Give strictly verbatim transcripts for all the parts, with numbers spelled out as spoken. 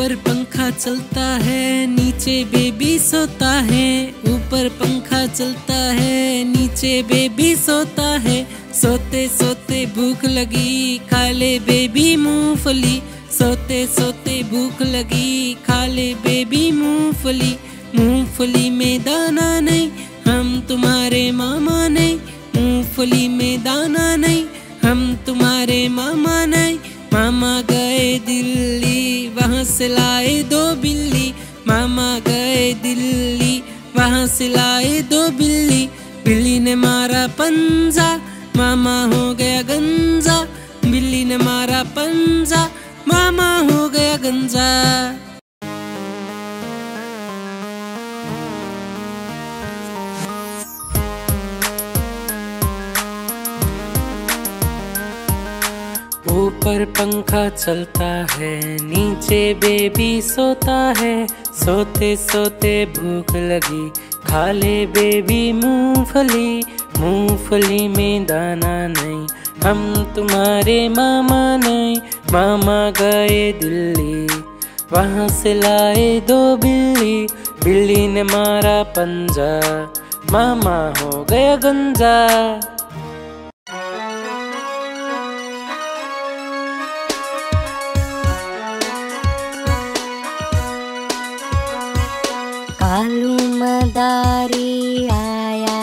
ऊपर पंखा चलता है नीचे बेबी सोता है, ऊपर पंखा चलता है नीचे बेबी सोता है। सोते सोते भूख लगी खा ले बेबी मूंगफली, सोते सोते भूख लगी खा ले बेबी मूंगफली। मूंगफली में दाना नहीं हम तुम्हारे मामा नहीं, मूंगफली में दाना नहीं हम तुम्हारे मामा नहीं। मामा गए दिल्ली वहाँ से लाए दो बिल्ली, मामा गए दिल्ली वहाँ से लाए दो बिल्ली। बिल्ली ने मारा पंजा मामा हो गया गंजा, बिल्ली ने मारा पंजा मामा हो गया गंजा। ऊपर पंखा चलता है नीचे बेबी सोता है, सोते सोते भूख लगी खा ले बेबी मूंगफली। मूंगफली में दाना नहीं हम तुम्हारे मामा नहीं, मामा गए दिल्ली वहाँ से लाए दो बिल्ली। बिल्ली ने मारा पंजा मामा हो गया गंजा। कालू मदारी आया,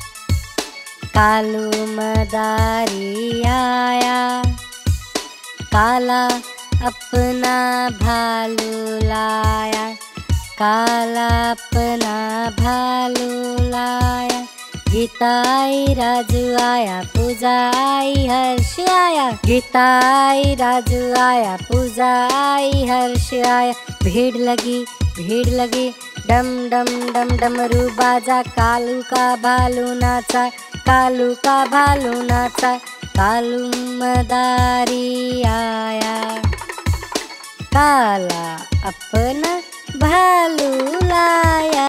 कालू मदारी आया, काला अपना भालू लाया, काला अपना भालू लाया। गीता आई राजू आया, पूजा आई हर्ष आया, गीता आई राजू आया, पूजा आई हर्ष आया। भीड़ लगी भीड़ लगी डम डम डम डमरू बाजा, कालू का भालू नाचा, कालू का भालू नाचा। कालू मदारी आया, काला अपना भालू लाया।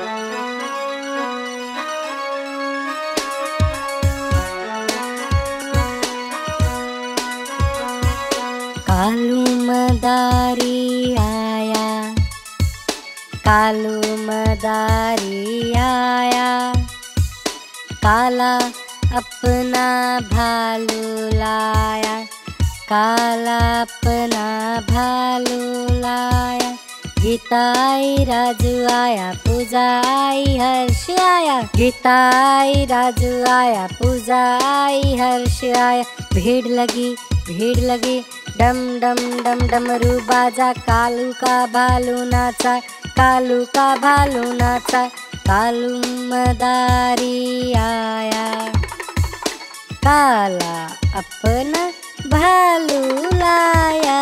कालू मदारी आया, कालू मदारी आया, काला अपना भालू लाया, काला अपना भालू लाया। गीता आई राजू आया, पूजा आई हर्ष आया, गीता आई राजू आया, पूजा आई हर्ष आया। भीड़ लगी भीड़ लगी डम डम डम डमरू बाजा, कालू का भालू नाचा, कालू का भालू नाचा। कालू मदारी आया, काला अपना भालू लाया।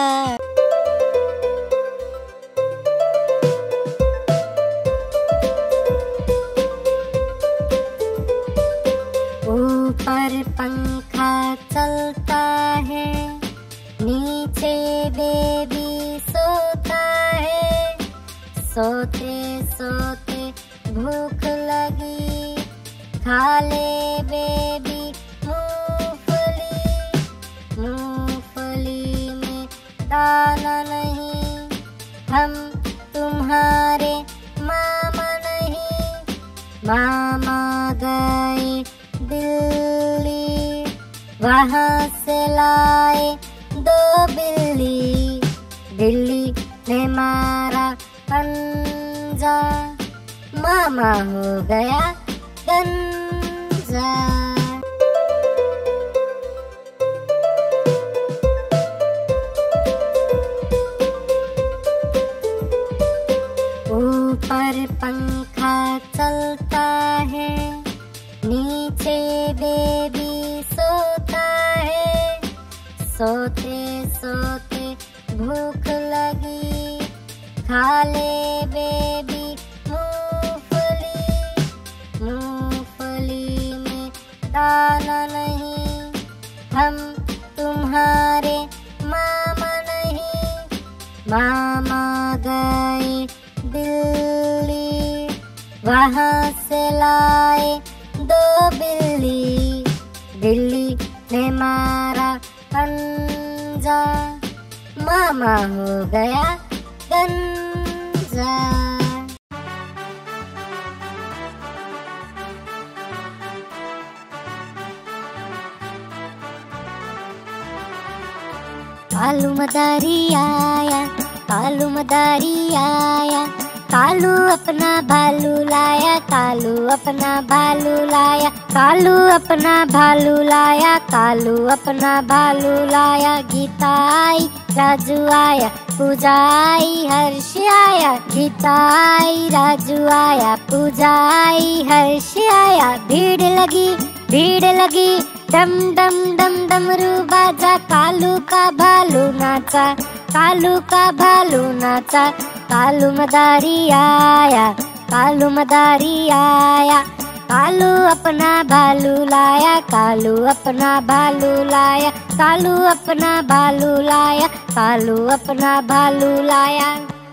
ऊपर पंखा चलता है नीचे बेबी सोता है, सोते सोते भूख लगी खा ले बेबी मूंगफली। मूंगफली में दाना नहीं हम तुम्हारे मामा नहीं, मामा गए दिल्ली वहाँ से लाए दो बिल्ली। बिल्ली ने मारा पंजा मामा हो गया गंजा। ऊपर पंखा चलता है नीचे बेबी सोता है, सोते सोते भूख लगी खा ले बेबी मूंगफली। मूंगफली में दाना नहीं हम तुम्हारे मामा नहीं, मामा गए दिल्ली वहाँ से लाए दो बिल्ली। बिल्ली ने मारा पंजा मामा हो गया गंजा। कालू मदारी आया, कालू मदारी आया, कालू अपना भालू लाया, कालू अपना भालू लाया, कालू अपना भालू लाया, कालू अपना भालू लाया। गीता आई राजू आया, पूजा आई हर्ष आया, गीता आई राजू आया, पूजा आई हर्ष आया। भीड़ लगी भीड़ लगी, डम डम डम डमरू बाजा, कालू का भालू नाचा, कालू का भालू नाचा। कालू मदारी आया, कालू मदारी आया, कालू अपना भालू लाया, कालू अपना भालू लाया, कालू अपना भालू लाया, कालू अपना भालू लाया।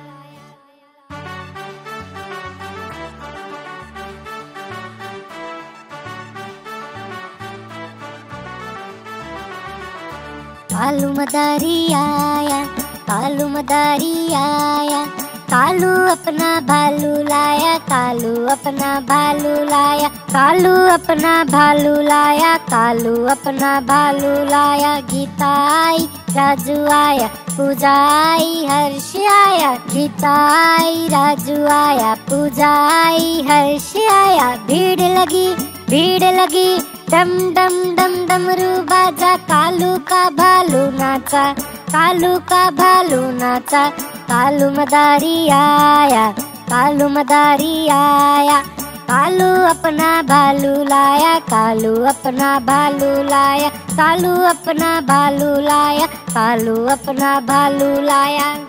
कालू मदारी आया, कालू मदारी आया, कालू अपना भालू लाया, कालू अपना भालू लाया, कालू अपना भालू लाया, कालू अपना भालू लाया। गीता आई राजू आया, पूजा आई हर्ष आया, गीता आई राजू आया, पूजा आई हर्ष आया। भीड़ लगी भीड़ लगी, डम डम डम डमरू बाजा, कालू का भालू नाचा, कालू का भालू नाचा। कालू मदारी आया, कालू मदारी आया, कालू अपना भालू लाया, कालू अपना भालू लाया, कालू अपना भालू लाया, कालू अपना भालू लाया।